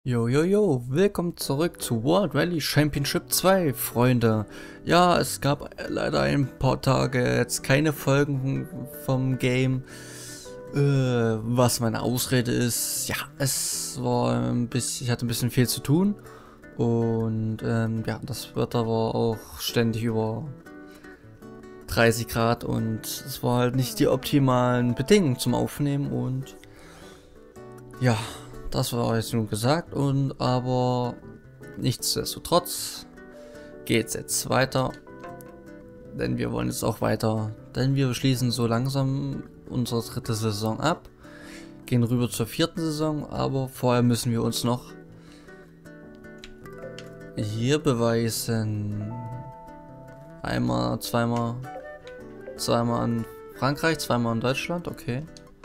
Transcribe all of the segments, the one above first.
Jo, willkommen zurück zu World Rally Championship 2, Freunde. Ja, es gab leider ein paar Tage jetzt keine Folgen vom Game, was meine Ausrede ist. Ja, es war ein bisschen, ich hatte ein bisschen viel zu tun und ja, das Wetter war auch ständig über 30 Grad und es war halt nicht die optimalen Bedingungen zum Aufnehmen und ja. Das war jetzt nun gesagt aber nichtsdestotrotz geht es jetzt weiter, denn wir wollen jetzt auch weiter, denn wir schließen so langsam unsere dritte Saison ab, gehen rüber zur vierten Saison, aber vorher müssen wir uns noch hier beweisen. Einmal, zweimal in Frankreich, zweimal in Deutschland, okay.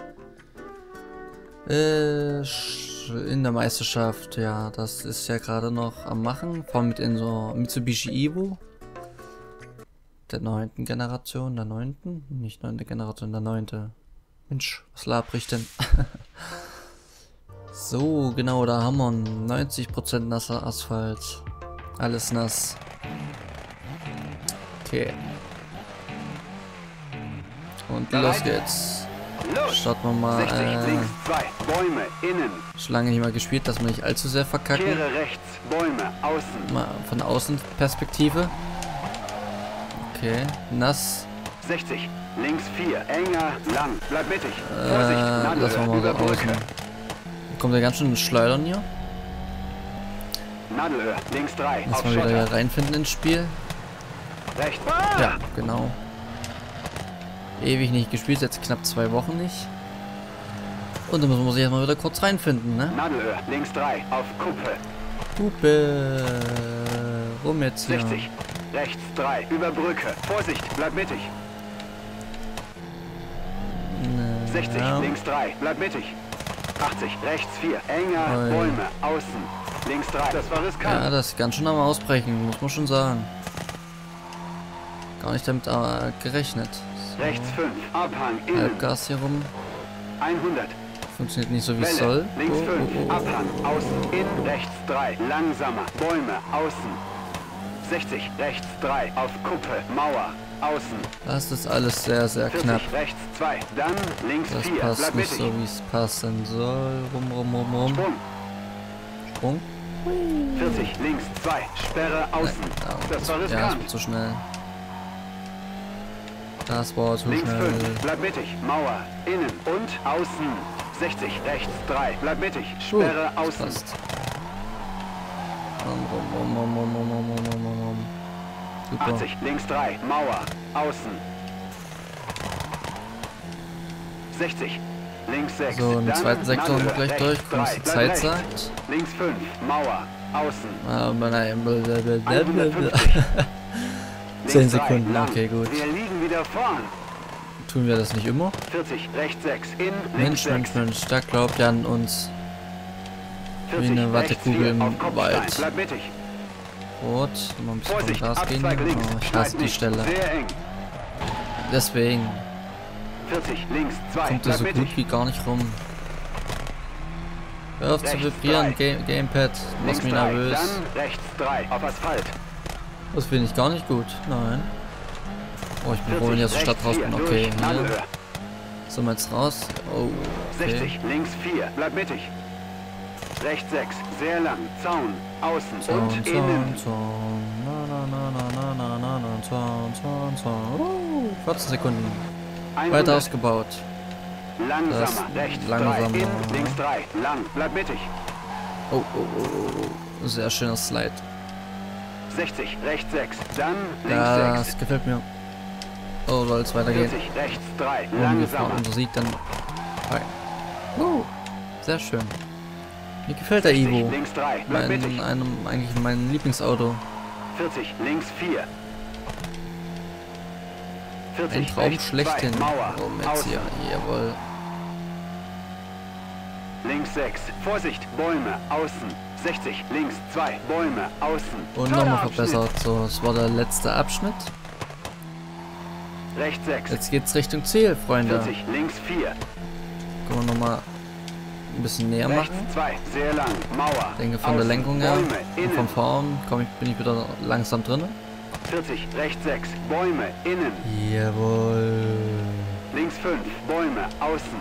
In der Meisterschaft, ja, das ist ja gerade noch am Machen, vor allem mit in so Mitsubishi Evo, der 9. Generation, der 9., nicht 9. Generation, der 9. Mensch, was laber ich denn? So, genau, da haben wir 90% nasser Asphalt, alles nass. Okay. Und los geht's. Starten wir mal, schon lange nicht mal gespielt, dass wir nicht allzu sehr verkacken. Rechts, Bäume, außen. Mal von Außenperspektive. Okay, nass. 60, links 4, enger, lang, bleib mittig. Vorsicht, lassen wir mal so außen. Kommt ja ganz schön ins Schleudern hier. Nadelöhr, links 3, lass mal wieder hier reinfinden ins Spiel. Rechts. Ja, genau. Ewig nicht gespielt, jetzt knapp 2 Wochen nicht. Und dann müssen wir sich jetzt mal wieder kurz reinfinden, ne? Nadelöhr, links 3, auf Kuppe. Kuppe. Rum jetzt hier. 60, rechts 3, über Brücke. Vorsicht, bleib mittig. 60, ja. links 3, bleib mittig. 80, rechts 4, enger, Oi. Bäume, außen. Links 3, das war riskant. Ja, das ist ganz schön am Ausbrechen, muss man schon sagen. Gar nicht damit gerechnet. So. Rechts 5, Abhang, innen. Halbgas hier rum. 100. Funktioniert nicht so wie es Welle, soll. links 5, Oh. Abhang, außen, in, rechts 3, langsamer, Bäume, außen. 60, rechts 3, auf Kuppe, Mauer, außen. Das ist alles sehr, sehr 40, knapp. rechts 2, dann links Das 4, passt bleib nicht mittig. so, wie es passen soll. Rum. Sprung, Sprung. 40, links 2, Sperre, außen. Das war Ja, das riskant. war zu schnell. Das war zu Links schnell. 5, bleib mittig, Mauer, innen und außen. 60, rechts 3, bleib mittig, Sperre, Das außen. passt. Super. 80, links 3, Mauer, außen. 60, links 6. So, im dann zweiten Sektor sind wir Nadelöhr, gleich durch. rechts Gucken, was 3, die bleib Zeit rechts. sagt. Links 5, Mauer, außen. Aber nein, 150. 10 Links 3, Sekunden, lang. okay, gut. Wir liegen wieder vorn. Tun wir das nicht immer? 40, rechts 6, in, links 6. Mensch, der glaubt ja an uns. 40, eine rechts Wattekugel 4, im auf Kopfstein, Wald. bleib mittig. Rot, mal ein bisschen vom Vorsicht, Gas gehen. Abzweig links, Oh, ich schneid hasse die nicht, Stelle. sehr eng. Deswegen 40, links 2, kommt er bleib so mittig. gut wie gar nicht rum. Hör auf zu Rechts vibrieren, 3. Gamepad, mach Links mich 3, nervös. dann rechts 3, auf Asphalt. Das finde ich gar nicht gut, nein. Oh, ich bin froh, 40, wenn ich aus der Stadt rechts raus 4, bin, durch, okay. Nadelöhr. Hier. Sind wir jetzt raus? Oh, okay. 60, links 4, bleib mittig. Rechts 6, sehr lang, Zaun, außen und innen. Zaun. Zaun. 14 Sekunden. 100. Weiter ausgebaut. Langsamer, Das rechts langsamer. 3, in, links 3, lang, bleib mittig. Oh. Sehr schöner Slide. 60, rechts 6, dann links Das 6. gefällt mir. Oh, soll es weitergehen. 40, rechts 3, Ungefähr langsamer. unser Sieg dann. Hi. Sehr schön. Mir gefällt der 60, Evo. links 3, bleib mittig. Eigentlich mein Lieblingsauto. 40, links 4. 40, Ein Traum rechts schlechthin. 2, Mauer, Oh, jetzt außen. hier. Jawohl. Links 6, Vorsicht, Bäume, außen. 60, links 2, Bäume, außen. Und nochmal Förderabschnitt. verbessert. So, das war der letzte Abschnitt. Rechts 6, Jetzt geht's Richtung Ziel, Freunde. 40, links 4. Können wir nochmal ein bisschen näher Rechts machen. 2, sehr lang, Mauer. Ich denke von der Außen, Lenkung her Bäume, und innen. vom Fahren bin ich wieder langsam drin. 40, rechts 6, Bäume, innen. Jawohl. Links 5, Bäume, außen.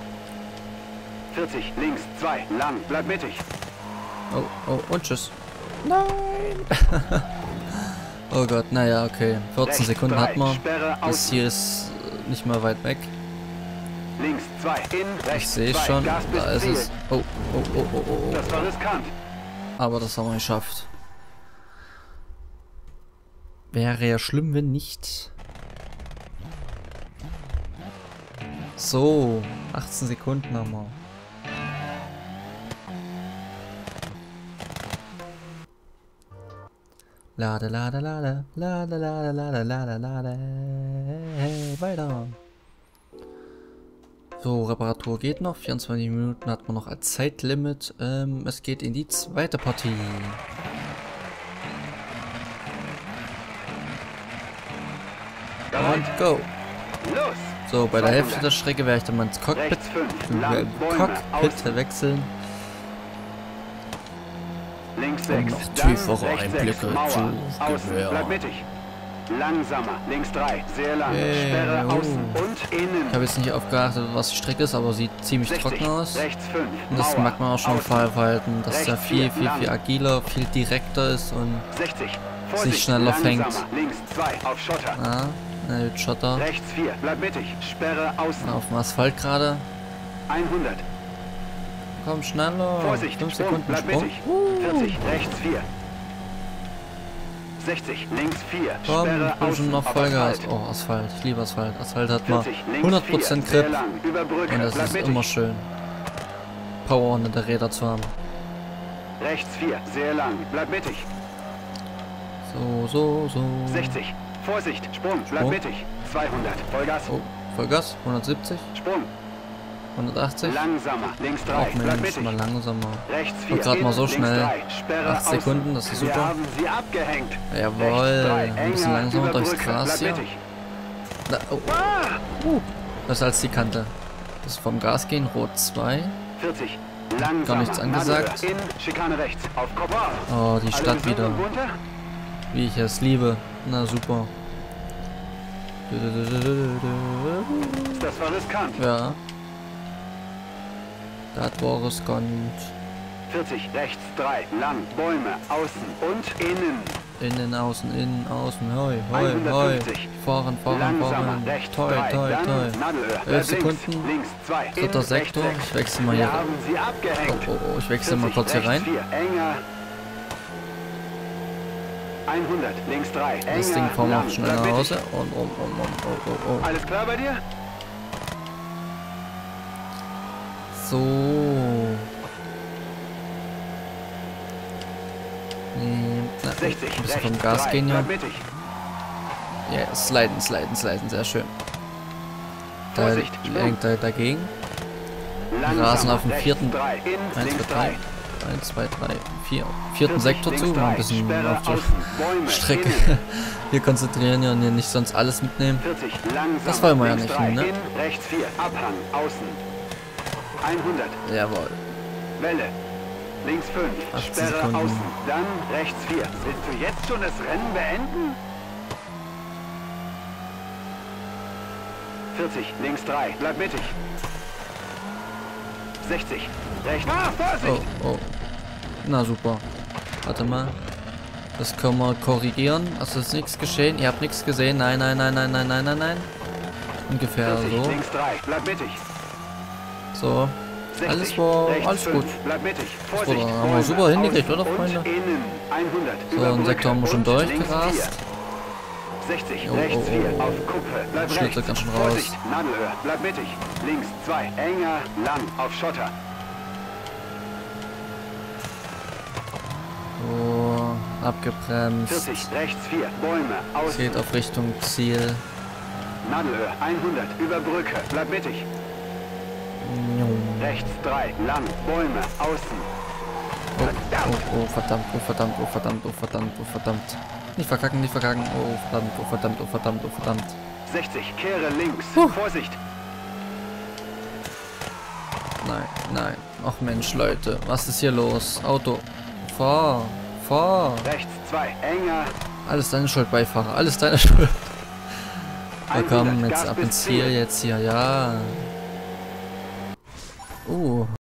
40, links 2, lang, bleib mittig. Oh, und tschüss. Nein! Oh Gott, naja, okay. 14 Rechts Sekunden 3, hat man. Sperre Das außen. hier ist nicht mehr weit weg. Links 2, in, Ich rechts sehe 2, schon. Gas bis Da ist Ziel. es. Oh. Das war riskant. Aber das haben wir geschafft. Wäre ja schlimm, wenn nicht. So, 18 Sekunden haben wir. Lade, lade, lade, lade, lade, lade, lade, lade. Hey, weiter. So, Reparatur geht noch. 24 Minuten hat man noch als Zeitlimit. Es geht in die zweite Partie. Und go. Los! So, bei der 200. Hälfte der Strecke werde ich dann mal ins Cockpit, Rechts 5, lang, Bäume, außen. wechseln. Links Um 6, noch dann tiefere rechts 6, Einblicke Mauer, zu außen, gewähren. bleib mittig. Langsamer, links 3, sehr lang, Hey, Sperre oh. außen und innen. Ich habe jetzt nicht aufgeachtet, was die Strecke ist, aber sieht ziemlich 60, trocken aus. rechts 5, Und das Mauer, mag man auch schon im außen. Fallverhalten, dass der Rechts viel 4, lang. agiler, viel direkter ist und 60, sich Vorsicht, schneller fängt. langsamer, links 2, auf Schotter. Schotter. Rechts 4, bleib mittig, Sperre außen. Auf dem Asphalt gerade. 100, Komm schneller. Vorsicht, 5 Sprung, Sekunden bleib Sprung. mittig. 40, rechts 4. 60, links 4, Komm, Sperre ich bin außen, schon noch auf Vollgas. Asphalt. Oh, Asphalt. Ich liebe Asphalt. Asphalt hat mal 40, links 4, 100% sehr Grip. lang, über Brücke, Und das bleib ist mittig. immer schön. Power unter der Räder zu haben. Rechts 4, sehr lang, bleib mittig. So. 60, Vorsicht, Sprung, bleib Sprung. mittig. 200, Vollgas, Oh, Vollgas. 170. Sprung, 180. langsamer, links 3, Auch bleib Mensch, mittig. mal langsamer. Rechts Und 4, gerade mal so links schnell. 3, Sperre 8 Sekunden, außen. das ist Wir super. haben sie abgehängt. Jawohl. Rechts 3, Ein bisschen enger, langsamer über durchs Brücke, Gras bleib hier. mittig. Da, das ist als die Kante. Das ist vom Gas gehen. Rot 2. 40, langsamer, Gar nichts angesagt. Nadel, in, Schikane rechts, auf Kopf. Oh, die Alle Stadt gesund wieder. und munter? Wie ich es liebe. Na super. Das war riskant. Ja. Das war riskant. 40, rechts 3, lang, Bäume, außen und innen. Innen, außen, hoi. 150. Fahren. Langsamer, rechts 3, dann Nadelöhr, bleib 11 links, Sekunden. links 2, Dritter in, Sektor. rechts 6. Ich wechsle mal Wir hier. haben sie abgehängt. Oh, ich wechsle mal 40, kurz hier rechts rein. 4, enger. 100, links 3, enger, Das Ding fahren wir lang, auch schnell bleib nach mittig. Hause. Und oh. Alles klar bei dir? So. Na, 60, ein bisschen rechts vom Gas 3, gehen ja. bleib mittig. Ja, sliden, sehr schön. Da Vorsicht, Sprung. lenkt er dagegen. Langsamer, rasen auf dem rechts vierten. 3, in, 1, links 2, 3. 3. 1, 2, 3, 4. Vierten 40, Sektor links zu. Mal 3, ein bisschen Sperre auf die außen, Bäume, Strecke innen. hier konzentrieren ja und hier nicht sonst alles mitnehmen. 40, langsamer, Das wollen wir ja links nicht, 3, ne? in, rechts 4, Abhang, außen. 100, Jawohl. Welle. Links 5, 18 Sperre Sekunden. außen. Dann rechts 4. Willst du jetzt schon das Rennen beenden? 40, links 3, bleib mittig. 60, rechts. Vorsicht! Oh. Na super. Warte mal. Das können wir korrigieren. Also ist nichts geschehen. Ihr habt nichts gesehen. Nein. Ungefähr 40, so. links 3, bleib mittig. So. 60, Alles war rechts alles 5, gut. bleib mittig. Das Vorsicht, haben wir Bäume, super hingekriegt, außen oder, Freunde? und innen. 100, So, über den Brücke Sektor haben wir schon und links durchgerast. 4. 60, Oh, rechts 4, oh. auf Kuppe, bleib Schlitter rechts. ganz schön raus. Vorsicht, Nadelöhr, bleib mittig. Links 2, enger, lang, auf Schotter. So. Abgebremst. 40, rechts 4, Bäume, außen. Geht auf Richtung Ziel. Nadelöhr, 100, über Brücke, bleib mittig. Rechts 3, lang, Bäume, außen. Oh, verdammt. Nicht verkacken. Oh, verdammt. 60, kehre links, Vorsicht. nein, nein. Ach Mensch, Leute, was ist hier los? Auto, fahr, fahr. Rechts 2, enger. Alles deine Schuld, Beifahrer, alles deine Schuld. Wir 100, kommen jetzt Gas ab bis ins Ziel Ziel. jetzt hier, ja.